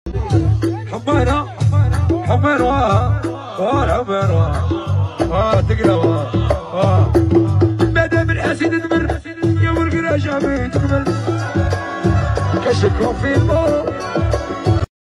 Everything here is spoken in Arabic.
حمينا حمينا حمينا تقلب مادام الحسيد تمر يا ورق راجع بيه تكمل كشكهم في الماء